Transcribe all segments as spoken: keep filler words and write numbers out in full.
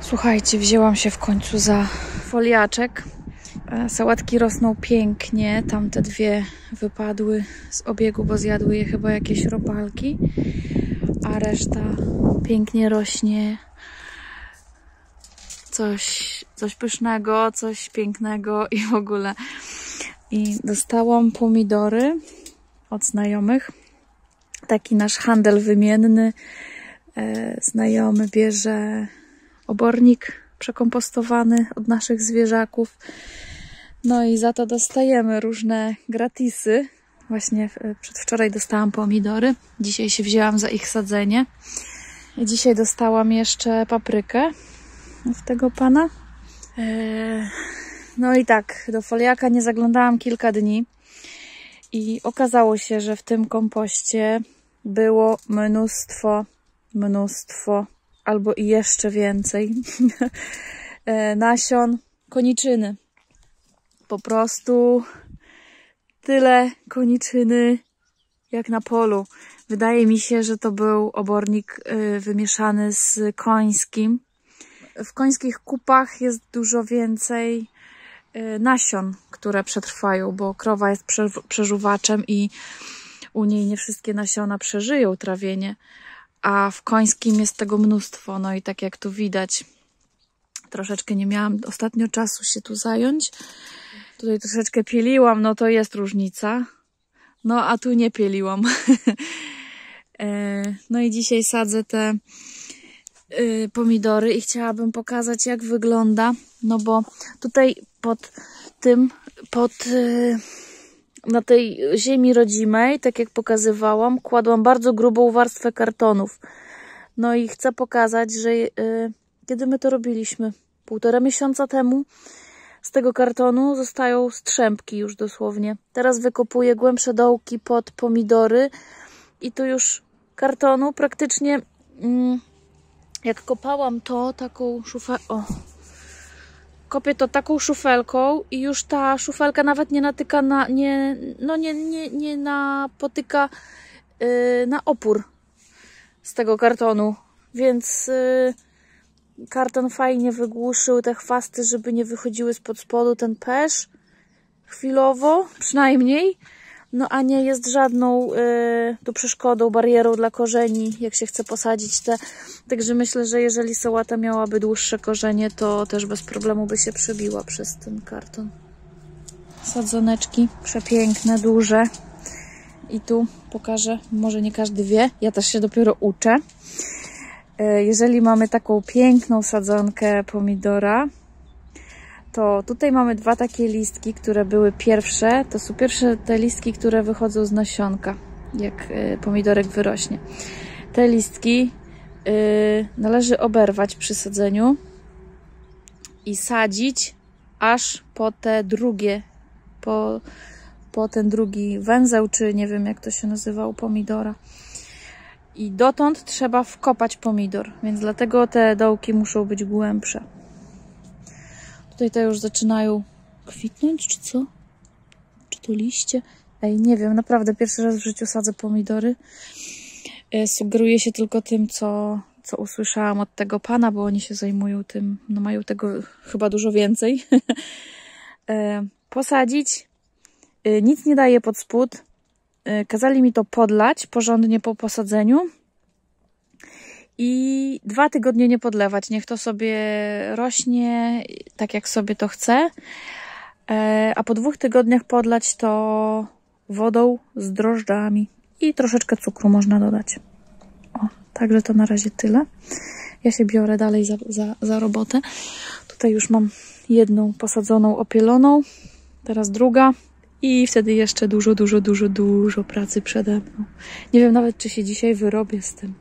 Słuchajcie, wzięłam się w końcu za foliaczek. Sałatki rosną pięknie. Tamte dwie wypadły z obiegu, bo zjadły je chyba jakieś robalki. A reszta pięknie rośnie. Coś, coś pysznego, coś pięknego i w ogóle. I dostałam pomidory od znajomych. Taki nasz handel wymienny. E, znajomy bierze obornik przekompostowany od naszych zwierzaków. No i za to dostajemy różne gratisy. Właśnie przedwczoraj dostałam pomidory. Dzisiaj się wzięłam za ich sadzenie. I dzisiaj dostałam jeszcze paprykę od tego pana. Eee, no i tak, do foliaka nie zaglądałam kilka dni. I okazało się, że w tym kompoście było mnóstwo, mnóstwo, albo i jeszcze więcej nasion koniczyny. Po prostu tyle koniczyny jak na polu. Wydaje mi się, że to był obornik wymieszany z końskim. W końskich kupach jest dużo więcej nasion, które przetrwają, bo krowa jest przeżuwaczem i u niej nie wszystkie nasiona przeżyją trawienie, a w końskim jest tego mnóstwo. No i tak jak tu widać, troszeczkę nie miałam ostatnio czasu się tu zająć. Tutaj troszeczkę pieliłam, no to jest różnica. No a tu nie pieliłam. No i dzisiaj sadzę te pomidory i chciałabym pokazać, jak wygląda. No bo tutaj pod tym, pod... na tej ziemi rodzimej, tak jak pokazywałam, kładłam bardzo grubą warstwę kartonów. No i chcę pokazać, że yy, kiedy my to robiliśmy? Półtora miesiąca temu z tego kartonu zostają strzępki już dosłownie. Teraz wykopuję głębsze dołki pod pomidory i tu już kartonu praktycznie yy, jak kopałam to taką szufę... O. Kopię to taką szufelką i już ta szufelka nawet nie natyka na, nie, no nie, nie, nie napotyka yy, na opór z tego kartonu, więc yy, karton fajnie wygłuszył te chwasty, żeby nie wychodziły spod spodu ten pesz chwilowo przynajmniej, no a nie jest żadną yy, tu przeszkodą, barierą dla korzeni, jak się chce posadzić te. Także myślę, że jeżeli sałata miałaby dłuższe korzenie, to też bez problemu by się przebiła przez ten karton. Sadzoneczki przepiękne, duże. I tu pokażę, może nie każdy wie, ja też się dopiero uczę. Yy, jeżeli mamy taką piękną sadzonkę pomidora, to tutaj mamy dwa takie listki, które były pierwsze. To są pierwsze te listki, które wychodzą z nasionka, jak y, pomidorek wyrośnie. Te listki y, należy oberwać przy sadzeniu i sadzić aż po te drugie, po, po ten drugi węzeł, czy nie wiem jak to się nazywa u pomidora. I dotąd trzeba wkopać pomidor, więc dlatego te dołki muszą być głębsze. Tutaj te już zaczynają kwitnąć, czy co? Czy to liście? Ej, nie wiem, naprawdę pierwszy raz w życiu sadzę pomidory. E, sugeruję się tylko tym, co, co usłyszałam od tego pana, bo oni się zajmują tym, no mają tego chyba dużo więcej. e, posadzić. E, nic nie daje pod spód. E, kazali mi to podlać porządnie po posadzeniu. I dwa tygodnie nie podlewać. Niech to sobie rośnie tak, jak sobie to chce. A po dwóch tygodniach podlać to wodą z drożdżami. I troszeczkę cukru można dodać. O, także to na razie tyle. Ja się biorę dalej za, za, za robotę. Tutaj już mam jedną posadzoną, opieloną. Teraz druga. I wtedy jeszcze dużo, dużo, dużo, dużo pracy przede mną. Nie wiem nawet, czy się dzisiaj wyrobię z tym.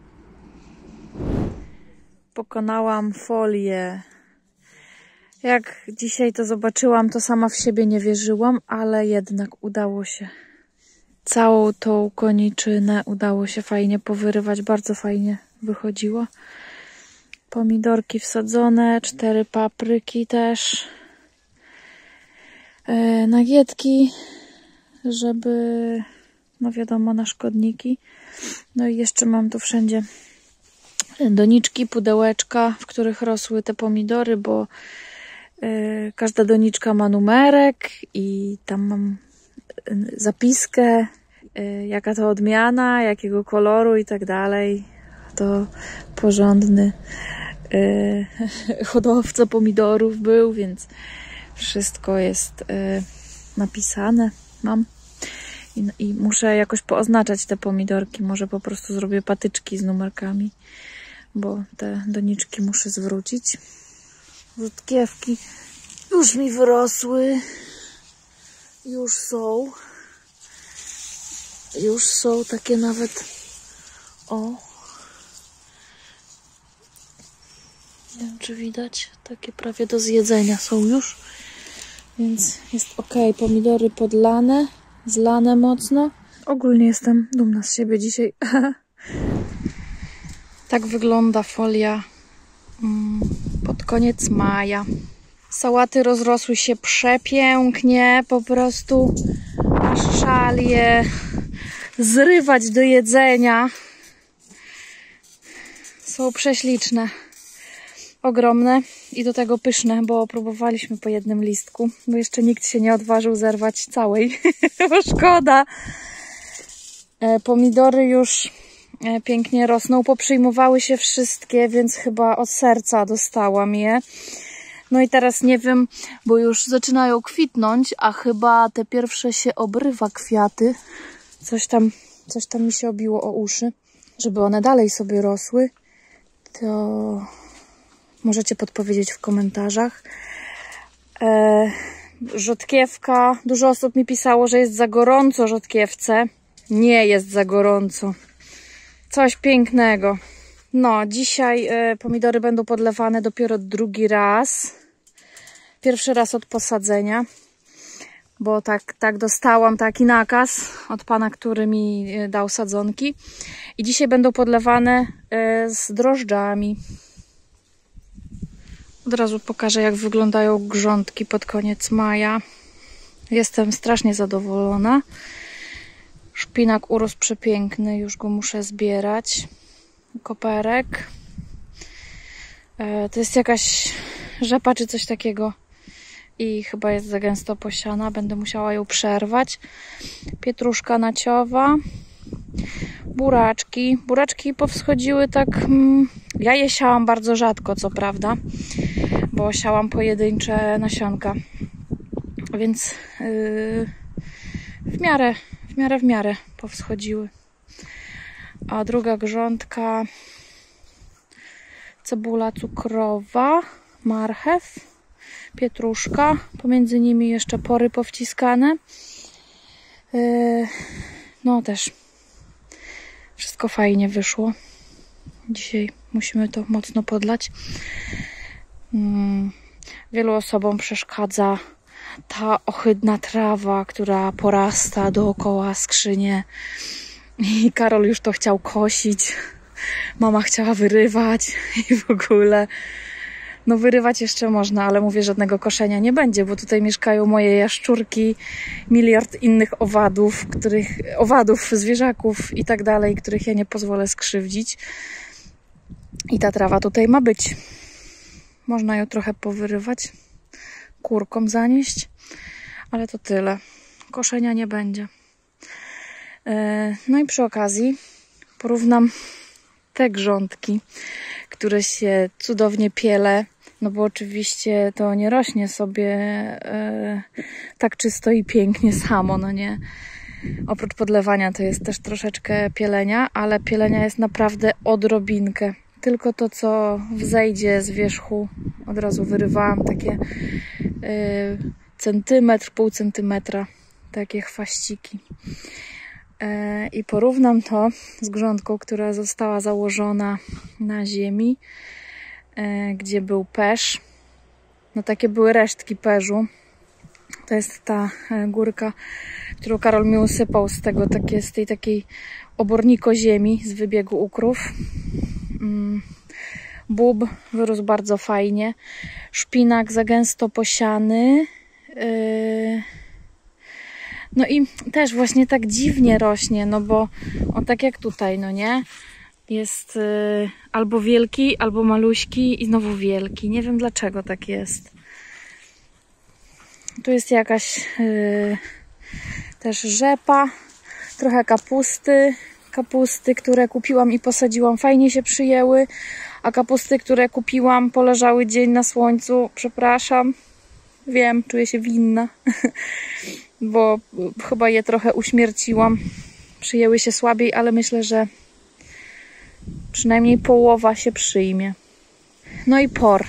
Pokonałam folię. Jak dzisiaj to zobaczyłam, to sama w siebie nie wierzyłam, ale jednak udało się. Całą tą koniczynę udało się fajnie powyrywać, bardzo fajnie wychodziło. Pomidorki wsadzone, cztery papryki też. E, nagietki, żeby, no wiadomo, na szkodniki. No i jeszcze mam tu wszędzie doniczki, pudełeczka, w których rosły te pomidory, bo y, każda doniczka ma numerek i tam mam y, zapiskę, y, jaka to odmiana, jakiego koloru i tak dalej. To porządny y, hodowca pomidorów był, więc wszystko jest y, napisane. Mam. I, I muszę jakoś pooznaczać te pomidorki. Może po prostu zrobię patyczki z numerkami, bo te doniczki muszę zwrócić. Rzutkiewki już mi wyrosły. Już są. Już są takie nawet. O. Nie wiem, czy widać. Takie prawie do zjedzenia są już. Więc jest ok. Pomidory podlane. Zlane mocno. Ogólnie jestem dumna z siebie dzisiaj. Tak wygląda folia pod koniec maja. Sałaty rozrosły się przepięknie. Po prostu aż żal je zrywać do jedzenia. Są prześliczne. Ogromne i do tego pyszne, bo próbowaliśmy po jednym listku, bo jeszcze nikt się nie odważył zerwać całej, bo szkoda. Pomidory już pięknie rosną, poprzyjmowały się wszystkie, więc chyba od serca dostałam je. No i teraz nie wiem, bo już zaczynają kwitnąć, a chyba te pierwsze się obrywa kwiaty. Coś tam, coś tam mi się obiło o uszy, żeby one dalej sobie rosły. To możecie podpowiedzieć w komentarzach. E, rzodkiewka. Dużo osób mi pisało, że jest za gorąco rzodkiewce. Nie jest za gorąco. Coś pięknego. No, dzisiaj e, pomidory będą podlewane dopiero drugi raz. Pierwszy raz od posadzenia. Bo tak, tak dostałam taki nakaz od pana, który mi dał sadzonki. I dzisiaj będą podlewane e, z drożdżami. Od razu pokażę, jak wyglądają grządki pod koniec maja. Jestem strasznie zadowolona. Szpinak urósł przepiękny, już go muszę zbierać. Koperek. E, to jest jakaś rzepa czy coś takiego. I chyba jest za gęsto posiana. Będę musiała ją przerwać. Pietruszka naciowa. Buraczki. Buraczki powschodziły tak... Mm, ja je siałam bardzo rzadko, co prawda. Bo siałam pojedyncze nasionka. Więc yy, w miarę, w miarę, w miarę powschodziły. A druga grządka... Cebula cukrowa. Marchew. Pietruszka. Pomiędzy nimi jeszcze pory powciskane. Yy, no też wszystko fajnie wyszło. Dzisiaj musimy to mocno podlać. Yy, wielu osobom przeszkadza ta ohydna trawa, która porasta dookoła skrzynie. I Karol już to chciał kosić. Mama chciała wyrywać i w ogóle... No wyrywać jeszcze można, ale mówię, żadnego koszenia nie będzie, bo tutaj mieszkają moje jaszczurki, miliard innych owadów, których, owadów, zwierzaków i tak dalej, których ja nie pozwolę skrzywdzić. I ta trawa tutaj ma być. Można ją trochę powyrywać, kurkom zanieść, ale to tyle. Koszenia nie będzie. No i przy okazji porównam te grządki, które się cudownie piele, no bo oczywiście to nie rośnie sobie e, tak czysto i pięknie samo, no nie. Oprócz podlewania to jest też troszeczkę pielenia, ale pielenia jest naprawdę odrobinkę. Tylko to, co wzejdzie z wierzchu, od razu wyrywałam takie e, centymetr, pół centymetra, takie chwaściki. I porównam to z grządką, która została założona na ziemi, gdzie był pesz. No takie były resztki perzu. To jest ta górka, którą Karol mi usypał z tego, takie, z tej takiej oborniko ziemi z wybiegu ukrów. Bób wyrósł bardzo fajnie. Szpinak za gęsto posiany. No i też właśnie tak dziwnie rośnie, no bo on tak jak tutaj, no nie? jest y, albo wielki, albo maluśki i znowu wielki. Nie wiem dlaczego tak jest. Tu jest jakaś y, też rzepa, trochę kapusty. Kapusty, które kupiłam i posadziłam, fajnie się przyjęły, a kapusty, które kupiłam, poleżały dzień na słońcu. Przepraszam, wiem, czuję się winna, bo chyba je trochę uśmierciłam. Przyjęły się słabiej, ale myślę, że przynajmniej połowa się przyjmie. No i por.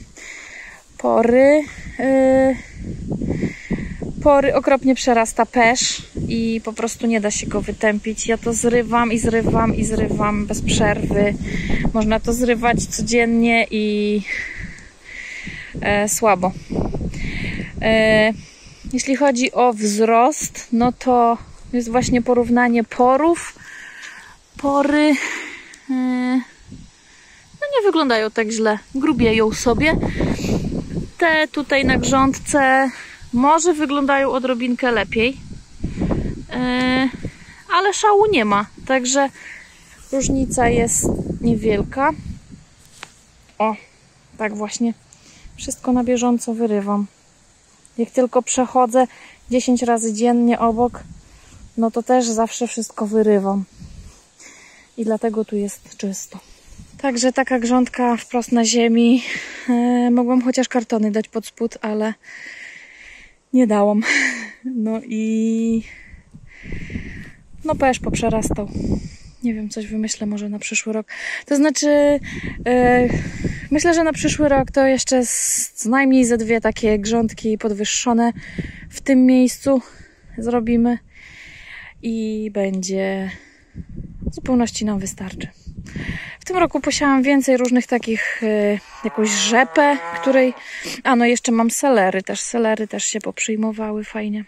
Pory. Yy... Pory okropnie przerasta pesz i po prostu nie da się go wytępić. Ja to zrywam i zrywam i zrywam bez przerwy. Można to zrywać codziennie i e, słabo. E, jeśli chodzi o wzrost, no to jest właśnie porównanie porów. Pory e, no nie wyglądają tak źle. Grubieją sobie. Te tutaj na grządce może wyglądają odrobinkę lepiej, yy, ale szału nie ma, także różnica jest niewielka. O, tak właśnie wszystko na bieżąco wyrywam. Jak tylko przechodzę dziesięć razy dziennie obok, no to też zawsze wszystko wyrywam. I dlatego tu jest czysto. Także taka grządka wprost na ziemi. Yy, mogłam chociaż kartony dać pod spód, ale nie dałam. No i no pesz poprzerastał. Nie wiem, coś wymyślę może na przyszły rok. To znaczy yy, myślę, że na przyszły rok to jeszcze z, co najmniej ze dwie takie grządki podwyższone w tym miejscu zrobimy i będzie w zupełności nam wystarczy. W tym roku posiałam więcej różnych takich, y, jakąś rzepę, której... A, no jeszcze mam selery też. Selery też się poprzyjmowały fajnie.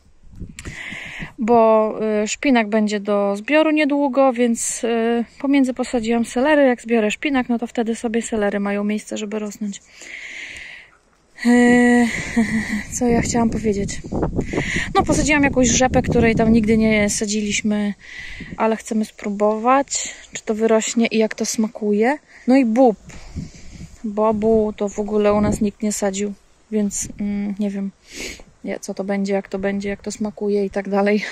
Bo y, szpinak będzie do zbioru niedługo, więc y, pomiędzy posadziłam selery. Jak zbiorę szpinak, no to wtedy sobie selery mają miejsce, żeby rosnąć. Yy, co ja chciałam powiedzieć? No, posadziłam jakąś rzepę, której tam nigdy nie sadziliśmy, ale chcemy spróbować, czy to wyrośnie i jak to smakuje. No i bób. Bobu to w ogóle u nas nikt nie sadził, więc mm, nie wiem, nie, co to będzie, jak to będzie, jak to smakuje i tak dalej.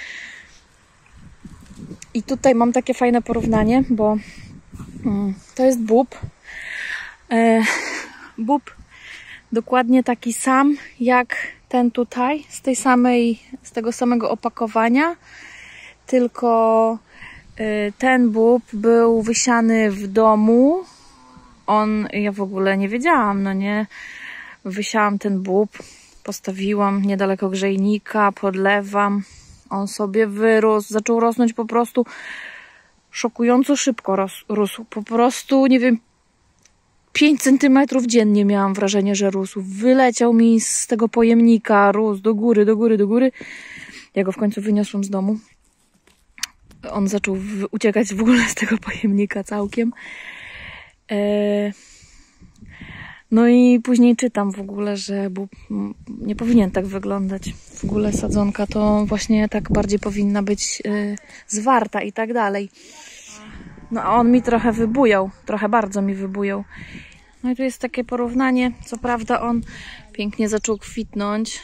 I tutaj mam takie fajne porównanie, bo mm, to jest bób. E, bób dokładnie taki sam jak ten tutaj, z tej samej, z tego samego opakowania, tylko y, ten bób był wysiany w domu. On, ja w ogóle nie wiedziałam, no nie, wysiałam ten bób, postawiłam niedaleko grzejnika, podlewam, on sobie wyrósł, zaczął rosnąć po prostu szokująco szybko ros, rósł, po prostu, nie wiem, pięć centymetrów dziennie miałam wrażenie, że rósł. Wyleciał mi z tego pojemnika, rósł do góry, do góry, do góry. Ja go w końcu wyniosłam z domu. On zaczął uciekać w ogóle z tego pojemnika całkiem. Eee... No i później czytam w ogóle, że bób nie powinien tak wyglądać. W ogóle sadzonka to właśnie tak bardziej powinna być yy, zwarta i tak dalej. No a on mi trochę wybujał, trochę bardzo mi wybujał. No i tu jest takie porównanie, co prawda on pięknie zaczął kwitnąć.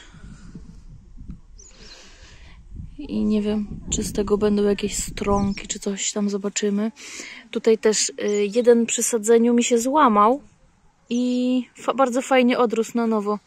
I nie wiem, czy z tego będą jakieś stronki, czy coś tam zobaczymy. Tutaj też y, jeden przy sadzeniu mi się złamał i fa bardzo fajnie odrósł na nowo.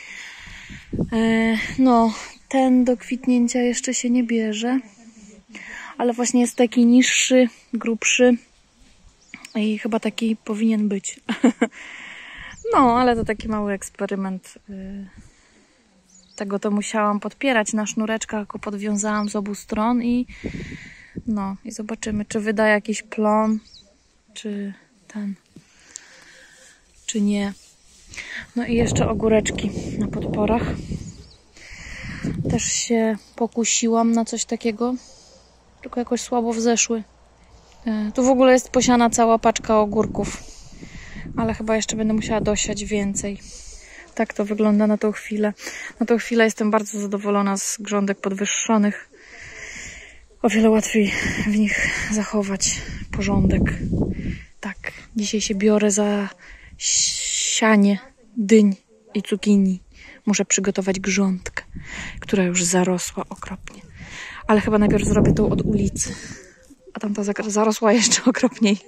E, no, ten do kwitnięcia jeszcze się nie bierze. Ale właśnie jest taki niższy, grubszy i chyba taki powinien być. No, ale to taki mały eksperyment. Tego to musiałam podpierać na sznureczkach, go podwiązałam z obu stron i no, i zobaczymy, czy wyda jakiś plon, czy ten, czy nie. No i jeszcze ogóreczki na podporach. Też się pokusiłam na coś takiego. Tylko jakoś słabo wzeszły. Tu w ogóle jest posiana cała paczka ogórków. Ale chyba jeszcze będę musiała dosiać więcej. Tak to wygląda na tą chwilę. Na tą chwilę jestem bardzo zadowolona z grządek podwyższonych. O wiele łatwiej w nich zachować porządek. Tak, dzisiaj się biorę za sianie dyń i cukinii. Muszę przygotować grządkę, która już zarosła okropnie. Ale chyba najpierw zrobię tą od ulicy. A tamta zarosła jeszcze okropniej.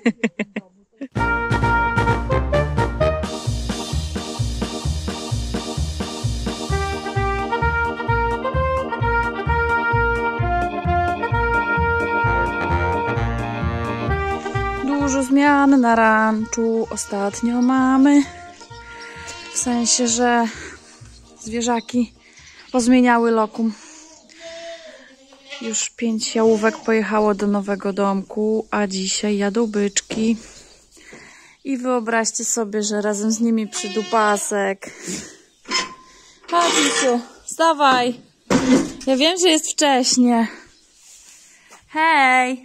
Dużo zmian na ranczu ostatnio mamy. W sensie, że zwierzaki pozmieniały lokum. Już pięć jałówek pojechało do nowego domku, a dzisiaj jadą byczki. I wyobraźcie sobie, że razem z nimi przydupasek. Chodź, Misiu, wstawaj. Ja wiem, że jest wcześnie. Hej!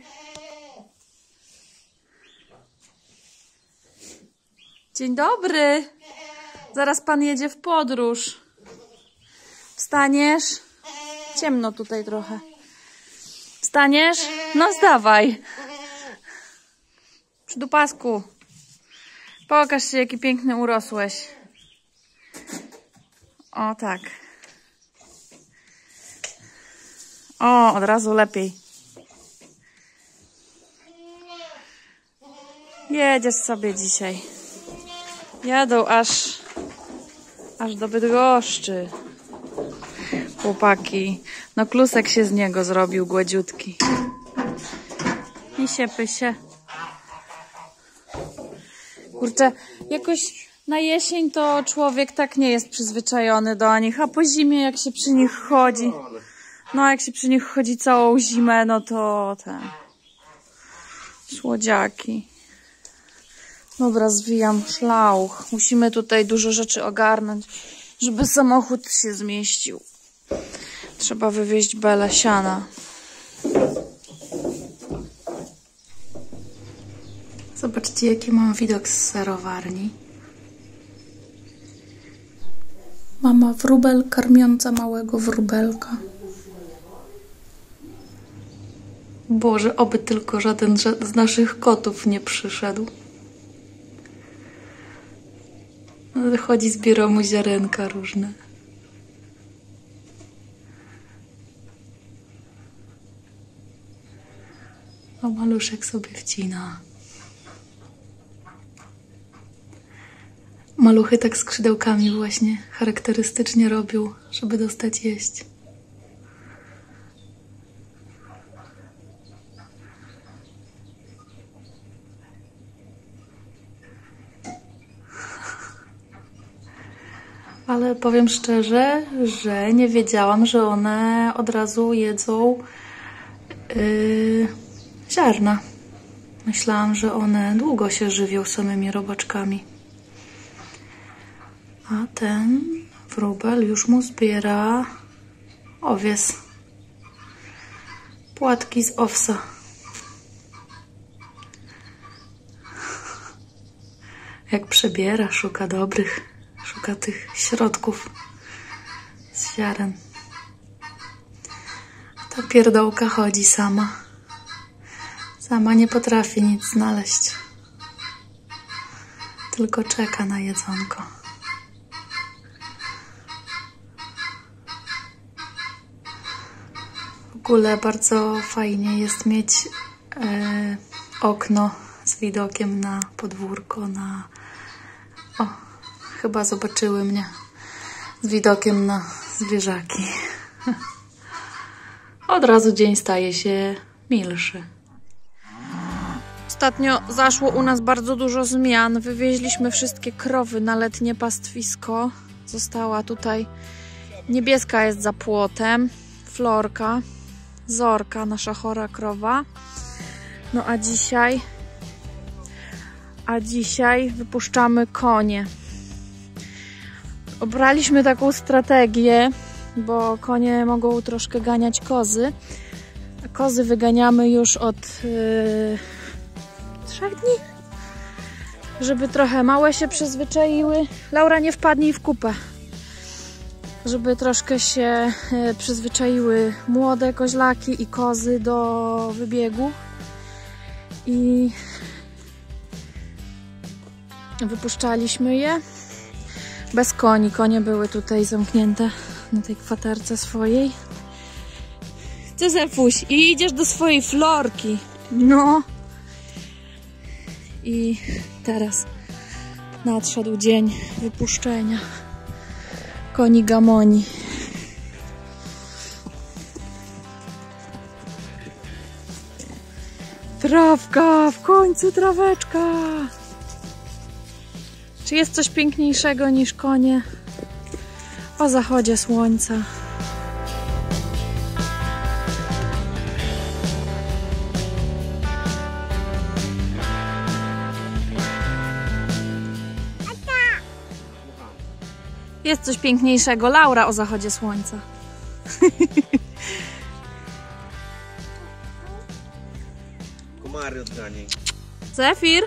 Dzień dobry. Zaraz pan jedzie w podróż. Wstaniesz? Ciemno tutaj trochę. Wstaniesz? No wstawaj. Przydupasku. Pokaż się, jaki piękny urosłeś. O, tak. O, od razu lepiej. Jedziesz sobie dzisiaj. Jadą aż, aż do Bydgoszczy. Chłopaki. No klusek się z niego zrobił, gładziutki. Misie, pysie. Kurczę, jakoś na jesień to człowiek tak nie jest przyzwyczajony do nich, a po zimie jak się przy nich chodzi, no jak się przy nich chodzi całą zimę, no to te słodziaki. Dobra, zwijam szlauch. Musimy tutaj dużo rzeczy ogarnąć, żeby samochód się zmieścił. Trzeba wywieźć belę siana. Zobaczcie, jaki mam widok z serowarni. Mama wróbel karmiąca małego wróbelka. Boże, oby tylko żaden z naszych kotów nie przyszedł. Chodzi, zbiera mu ziarenka różne. O, maluszek sobie wcina. Maluchy tak skrzydełkami właśnie charakterystycznie robią, żeby dostać jeść. Ale powiem szczerze, że nie wiedziałam, że one od razu jedzą yy, ziarna. Myślałam, że one długo się żywią samymi robaczkami. A ten wróbel już mu zbiera owies. Płatki z owsa. Jak przebiera, szuka dobrych, szuka tych środków z ziaren. Ta pierdołka chodzi sama. Sama nie potrafi nic znaleźć. Tylko czeka na jedzonko. W ogóle bardzo fajnie jest mieć e, okno z widokiem na podwórko, na... O, chyba zobaczyły mnie. Z widokiem na zwierzaki. Od razu dzień staje się milszy. Ostatnio zaszło u nas bardzo dużo zmian. Wywieźliśmy wszystkie krowy na letnie pastwisko. Została tutaj niebieska, jest za płotem. Florka, Zorka, nasza chora krowa. No a dzisiaj a dzisiaj wypuszczamy konie. Obraliśmy taką strategię, bo konie mogą troszkę ganiać kozy. A kozy wyganiamy już od yy, trzech dni, żeby trochę małe się przyzwyczaiły. Laura, nie wpadnij w kupę. Żeby troszkę się yy, przyzwyczaiły młode koźlaki i kozy do wybiegu. I wypuszczaliśmy je bez koni. Konie były tutaj zamknięte na tej kwaterce swojej. Co Zefuś? I idziesz do swojej florki. No. I teraz nadszedł dzień wypuszczenia koni Gamoni. Trawka, w końcu traweczka. Czy jest coś piękniejszego niż konie o zachodzie słońca? Jest coś piękniejszego, Laura, o zachodzie słońca. Komary odganie. Zefir?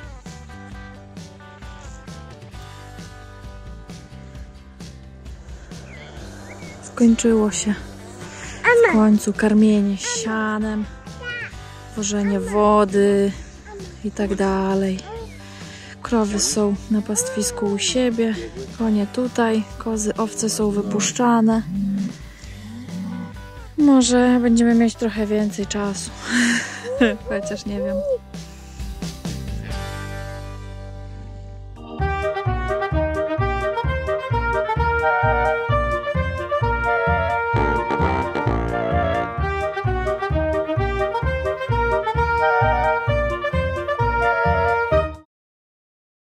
Skończyło się w końcu karmienie sianem, wożenie wody i tak dalej. Krowy są na pastwisku u siebie, konie tutaj, kozy, owce są wypuszczane. Może będziemy mieć trochę więcej czasu, chociaż nie wiem.